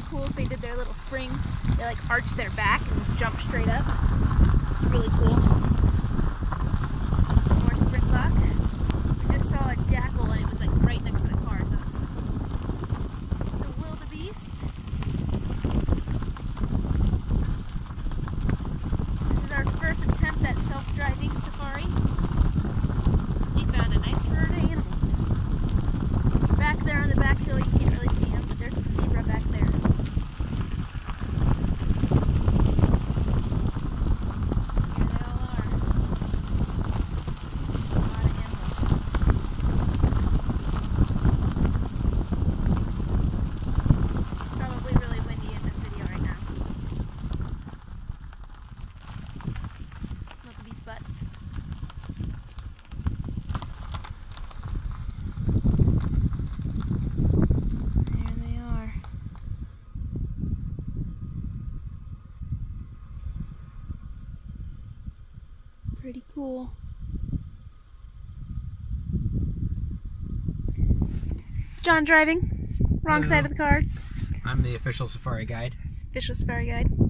cool if they did their little spring. They like arch their back and jump straight up. It's really cool. Some more springbok. We just saw a jackal and it was like right next to the car. So it's a wildebeest. This is our first attempt at self-driving safari. We found a nice herd of animals. Back there on the back hill, you can't really see them, but there's a zebra back there. Here they all are. A lot of animals. It's probably really windy in this video right now. Smell the beast butts. Pretty cool. John driving. Wrong side of the car. I'm the official safari guide. Official safari guide.